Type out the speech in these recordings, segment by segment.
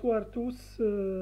bonsoir à tous.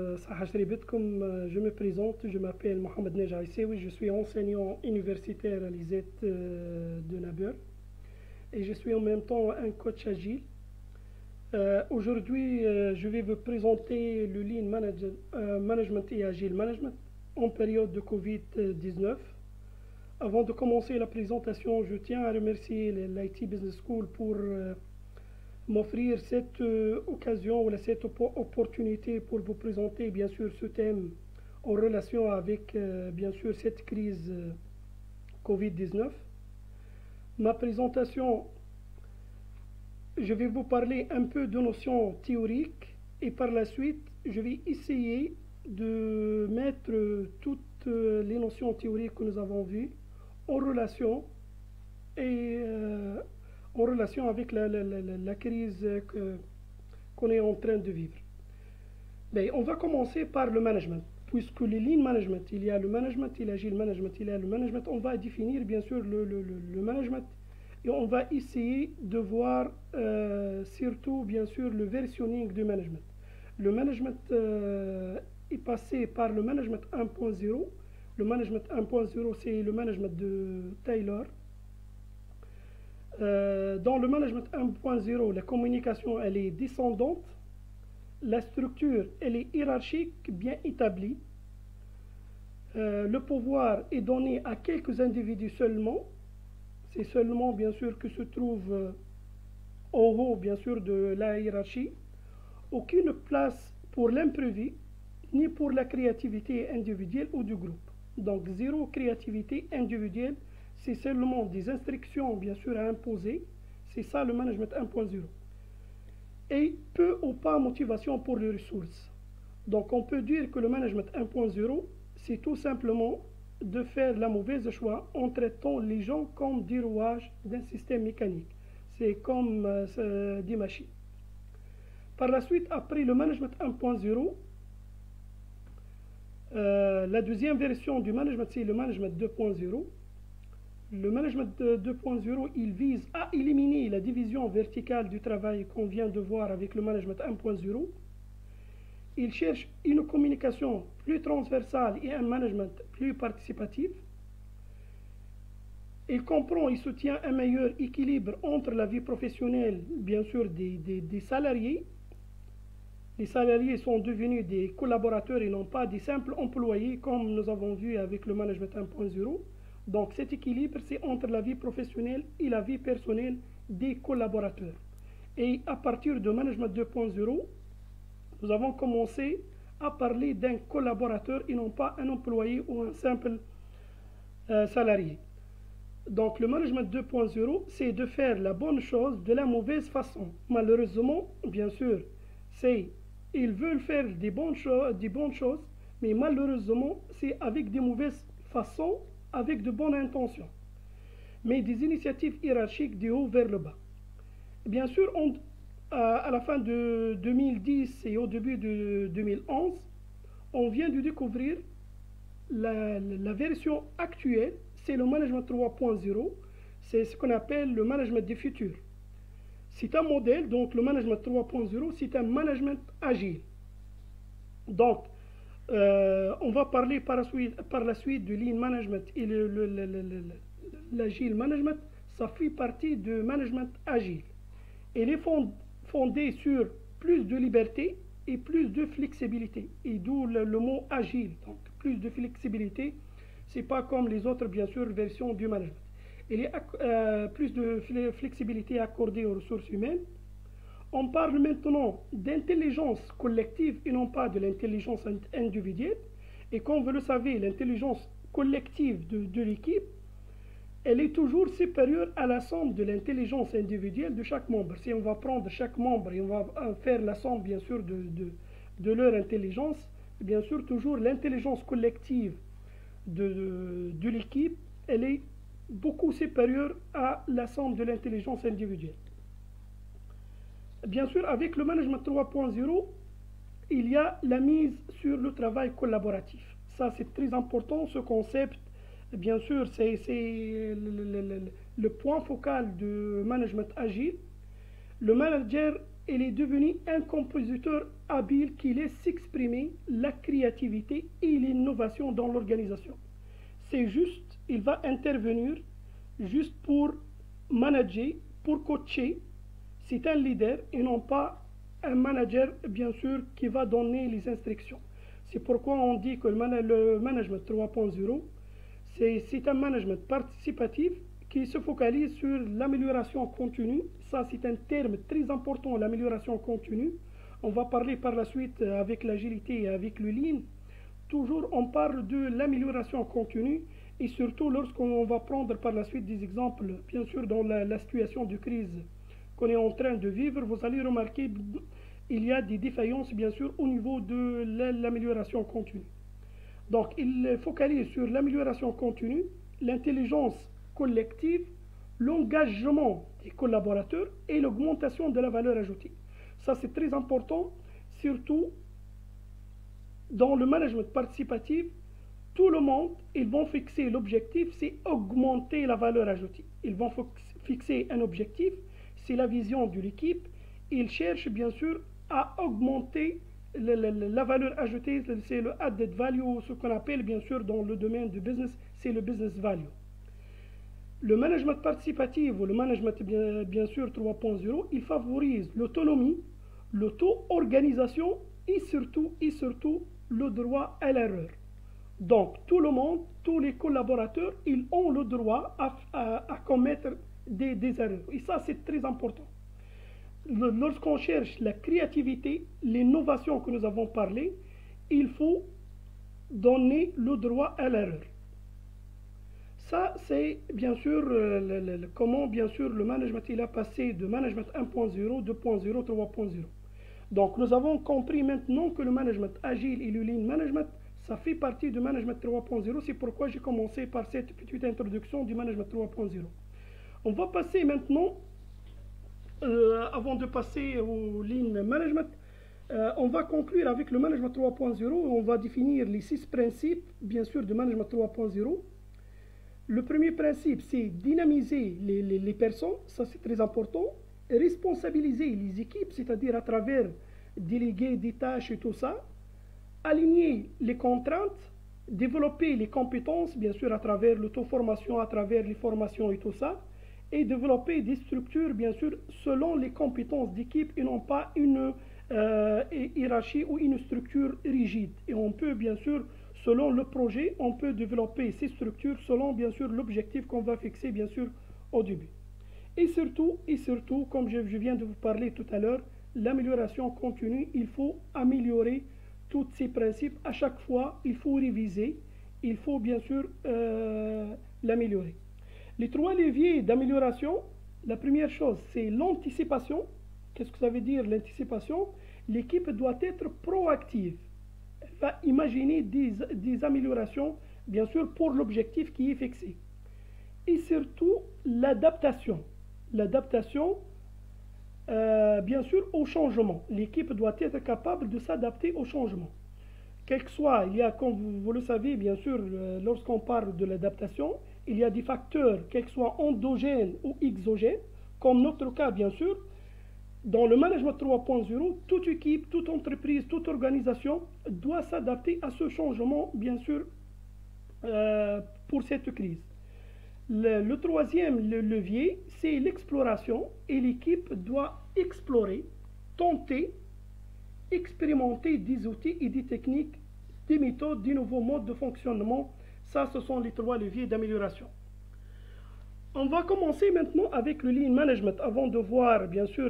Je me présente, je m'appelle Mohamed Neja Issewi, je suis enseignant universitaire à l'ISET de Naber et je suis en même temps un coach agile. Aujourd'hui, je vais vous présenter le Management et Agile Management en période de Covid-19. Avant de commencer la présentation, je tiens à remercier l'IT Business School pour m'offrir cette occasion ou cette opportunité pour vous présenter bien sûr ce thème en relation avec bien sûr cette crise Covid-19. Ma présentation, je vais vous parler un peu de notions théoriques et par la suite, je vais essayer de mettre toutes les notions théoriques que nous avons vues en relation et en relation avec la crise qu'on est en train de vivre. Ben, on va commencer par le management. Puisque le lean management, il y a le management, il y a l'agile management, il y a le management, on va définir bien sûr le management et on va essayer de voir surtout bien sûr le versionning du management. Le management est passé par le management 1.0. Le management 1.0, c'est le management de Taylor. Dans le management 1.0, la communication elle est descendante, la structure elle est hiérarchique, bien établie, le pouvoir est donné à quelques individus seulement, c'est seulement bien sûr que se trouve en haut bien sûr de la hiérarchie, aucune place pour l'imprévu, ni pour la créativité individuelle ou du groupe. Donc zéro créativité individuelle, c'est seulement des instructions bien sûr à imposer, c'est ça le management 1.0. Et peu ou pas motivation pour les ressources. Donc on peut dire que le management 1.0, c'est tout simplement de faire la mauvaise choix en traitant les gens comme des rouages d'un système mécanique. C'est comme des machines. Par la suite, après le management 1.0, la deuxième version du management, c'est le management 2.0. Le management 2.0, il vise à éliminer la division verticale du travail qu'on vient de voir avec le management 1.0. Il cherche une communication plus transversale et un management plus participatif. Il comprend et soutient un meilleur équilibre entre la vie professionnelle, bien sûr, des salariés. Les salariés sont devenus des collaborateurs et non pas des simples employés comme nous avons vu avec le management 1.0. Donc cet équilibre, c'est entre la vie professionnelle et la vie personnelle des collaborateurs. Et à partir de Management 2.0, nous avons commencé à parler d'un collaborateur et non pas un employé ou un simple salarié. Donc le Management 2.0, c'est de faire la bonne chose de la mauvaise façon. Malheureusement, bien sûr, ils veulent faire des bonnes choses, mais malheureusement, c'est avec des mauvaises façons, avec de bonnes intentions, mais des initiatives hiérarchiques du haut vers le bas. Bien sûr, à la fin de 2010 et au début de 2011, on vient de découvrir la version actuelle, c'est le management 3.0, c'est ce qu'on appelle le management du futur. C'est un modèle, donc le management 3.0, c'est un management agile. Donc, on va parler par la suite du lean management et l'agile management. Ça fait partie du management agile. Il est fondé sur plus de liberté et plus de flexibilité. Et d'où le mot agile. Donc, plus de flexibilité, c'est pas comme les autres, bien sûr, versions du management. Il y a plus de flexibilité accordée aux ressources humaines. On parle maintenant d'intelligence collective et non pas de l'intelligence individuelle. Et comme vous le savez, l'intelligence collective de l'équipe, elle est toujours supérieure à la somme de l'intelligence individuelle de chaque membre. Si on va prendre chaque membre et on va faire la somme, bien sûr, de leur intelligence, bien sûr, toujours l'intelligence collective de l'équipe, elle est beaucoup supérieure à la somme de l'intelligence individuelle. Bien sûr, avec le management 3.0, il y a la mise sur le travail collaboratif. Ça, c'est très important, ce concept. Bien sûr, c'est le point focal du management agile. Le manager il est devenu un compositeur habile qui laisse s'exprimer la créativité et l'innovation dans l'organisation. C'est juste, il va intervenir juste pour manager, pour coacher. C'est un leader et non pas un manager, bien sûr, qui va donner les instructions. C'est pourquoi on dit que le management 3.0, c'est un management participatif qui se focalise sur l'amélioration continue. Ça, c'est un terme très important, l'amélioration continue. On va parler par la suite avec l'agilité et avec le lean. Toujours, on parle de l'amélioration continue et surtout lorsqu'on va prendre par la suite des exemples, bien sûr, dans la situation de crise qu'on est en train de vivre, vous allez remarquer il y a des défaillances, bien sûr, au niveau de l'amélioration continue. Donc, il focalise sur l'amélioration continue, l'intelligence collective, l'engagement des collaborateurs et l'augmentation de la valeur ajoutée. Ça, c'est très important, surtout dans le management participatif. Tout le monde, ils vont fixer l'objectif, c'est augmenter la valeur ajoutée. Ils vont fixer un objectif, c'est la vision de l'équipe. Ils cherchent bien sûr à augmenter la valeur ajoutée, c'est le added value, ce qu'on appelle bien sûr dans le domaine du business, c'est le business value. Le management participatif ou le management bien sûr 3.0, il favorise l'autonomie, l'auto-organisation et surtout le droit à l'erreur. Donc tout le monde, tous les collaborateurs, ils ont le droit à commettre des erreurs. Et ça, c'est très important. Lorsqu'on cherche la créativité, l'innovation que nous avons parlé, il faut donner le droit à l'erreur. Ça, c'est bien sûr comment bien sûr le management il a passé de management 1.0, 2.0, 3.0. Donc nous avons compris maintenant que le management agile et le lean management, ça fait partie du management 3.0. C'est pourquoi j'ai commencé par cette petite introduction du management 3.0. On va passer maintenant, avant de passer au lean management, on va conclure avec le management 3.0. On va définir les 6 principes, bien sûr, du management 3.0. Le premier principe, c'est dynamiser les personnes, ça c'est très important. Responsabiliser les équipes, c'est-à-dire à travers déléguer des tâches et tout ça. Aligner les contraintes, développer les compétences, bien sûr, à travers l'auto-formation, à travers les formations et tout ça. Et développer des structures, bien sûr, selon les compétences d'équipe et non pas une hiérarchie ou une structure rigide. Et on peut, bien sûr, selon le projet, on peut développer ces structures selon, bien sûr, l'objectif qu'on va fixer, bien sûr, au début. Et surtout, comme je viens de vous parler tout à l'heure, l'amélioration continue, il faut améliorer tous ces principes. À chaque fois, il faut réviser, il faut, bien sûr, l'améliorer. Les 3 leviers d'amélioration, la première chose, c'est l'anticipation. Qu'est-ce que ça veut dire l'anticipation? L'équipe doit être proactive. Elle va imaginer des améliorations, bien sûr, pour l'objectif qui est fixé. Et surtout, l'adaptation. L'adaptation, bien sûr, au changement. L'équipe doit être capable de s'adapter au changement. Quel que soit, il y a, comme vous le savez, bien sûr, lorsqu'on parle de l'adaptation, il y a des facteurs, quels que soient endogènes ou exogènes, comme notre cas, bien sûr. Dans le management 3.0, toute équipe, toute entreprise, toute organisation doit s'adapter à ce changement, bien sûr, pour cette crise. Le troisième levier, c'est l'exploration, et l'équipe doit explorer, tenter, expérimenter des outils et des techniques, des méthodes, des nouveaux modes de fonctionnement. Ça, ce sont les 3 leviers d'amélioration. On va commencer maintenant avec le lean management avant de voir, bien sûr,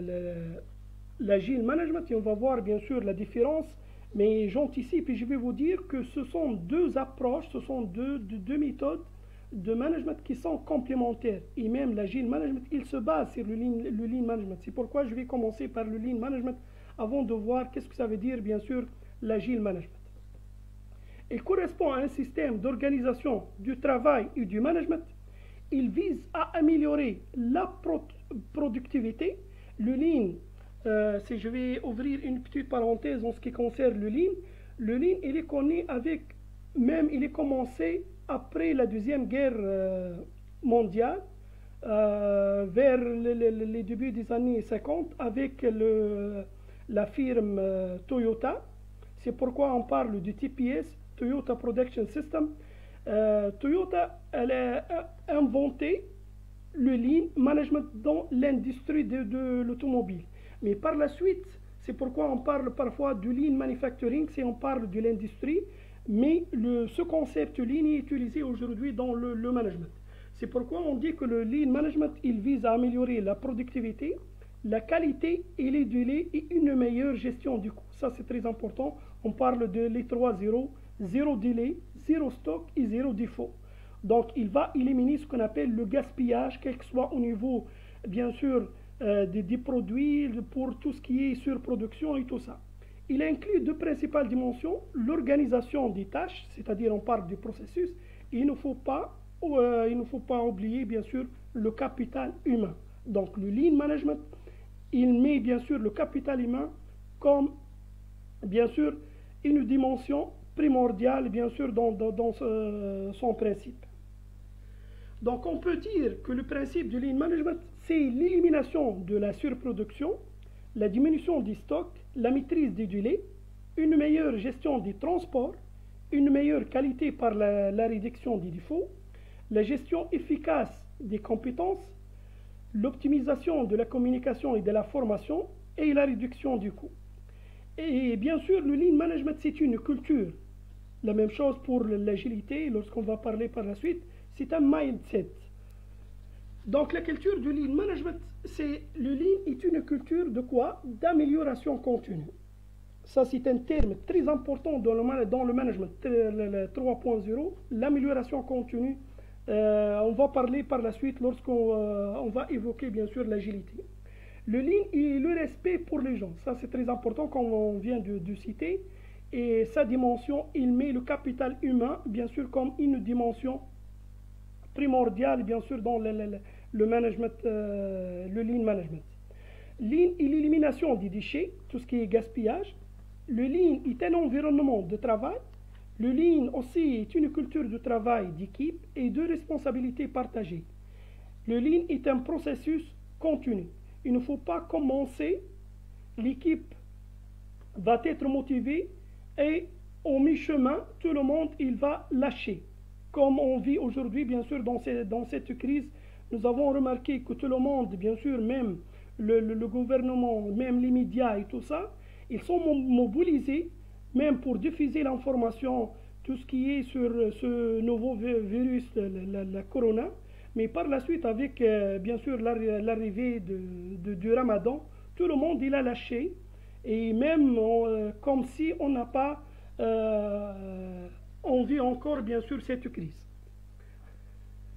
l'agile management, et on va voir, bien sûr, la différence. Mais j'anticipe et je vais vous dire que ce sont 2 approches, ce sont deux méthodes de management qui sont complémentaires. Et même l'agile management, il se base sur le lean management. C'est pourquoi je vais commencer par le lean management avant de voir qu'est-ce que ça veut dire, bien sûr, l'agile management. Il correspond à un système d'organisation du travail et du management. Il vise à améliorer la productivité. Le lean, si je vais ouvrir une petite parenthèse en ce qui concerne le lean, il est connu il est commencé après la Deuxième Guerre mondiale. vers les débuts des années 50 avec la firme Toyota. C'est pourquoi on parle du TPS, Toyota Production System. Toyota, elle a inventé le lean management dans l'industrie de l'automobile. Mais par la suite, c'est pourquoi on parle parfois du lean manufacturing, si on parle de l'industrie, mais ce concept lean est utilisé aujourd'hui dans le management. C'est pourquoi on dit que le lean management, il vise à améliorer la productivité, la qualité et les délais et une meilleure gestion du coût. Ça, c'est très important. On parle de les 3 zéros, zéro délai, zéro stock et zéro défaut. Donc, il va éliminer ce qu'on appelle le gaspillage, quel que soit au niveau, bien sûr, des produits, pour tout ce qui est surproduction et tout ça. Il inclut deux principales dimensions, l'organisation des tâches, c'est-à-dire on parle du processus, et il ne faut pas oublier, bien sûr, le capital humain. Donc, le lean management, il met, bien sûr, le capital humain comme, bien sûr, une dimension primordiale, bien sûr, dans son principe. Donc, on peut dire que le principe du lean management, c'est l'élimination de la surproduction, la diminution des stocks, la maîtrise des délais, une meilleure gestion des transports, une meilleure qualité par la réduction des défauts, la gestion efficace des compétences, l'optimisation de la communication et de la formation et la réduction du coût. Et bien sûr, le lean management, c'est une culture. La même chose pour l'agilité, lorsqu'on va parler par la suite, c'est un mindset. Donc la culture du lean management, le lean est une culture de quoi? D'amélioration continue. Ça, c'est un terme très important dans le management 3.0, l'amélioration continue. On va parler par la suite lorsqu'on va évoquer bien sûr l'agilité. Le lean et le respect pour les gens, ça c'est très important comme on vient de citer. Et sa dimension, il met le capital humain bien sûr comme une dimension primordiale bien sûr dans le management, le lean management. Lean et l'élimination des déchets, tout ce qui est gaspillage. Le lean est un environnement de travail. Le lean aussi est une culture de travail d'équipe et de responsabilité partagée. Le lean est un processus continu. Il ne faut pas commencer, l'équipe va être motivée et au mi-chemin, tout le monde il va lâcher. Comme on vit aujourd'hui, bien sûr, dans cette crise, nous avons remarqué que tout le monde, bien sûr, même le gouvernement, même les médias et tout ça, ils sont mobilisés même pour diffuser l'information, tout ce qui est sur ce nouveau virus, la corona. Mais par la suite, avec bien sûr l'arrivée du Ramadan, tout le monde il a lâché. Et même comme si on n'a pas, on vit encore bien sûr cette crise.